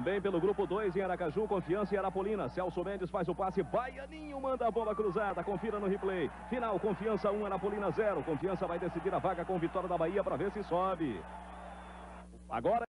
Também pelo grupo 2 em Aracaju, Confiança e Arapolina. Celso Mendes faz o passe, Baianinho manda a bola cruzada. Confira no replay. Final, Confiança 1, Arapolina 0. Confiança vai decidir a vaga com vitória da Bahia para ver se sobe. Agora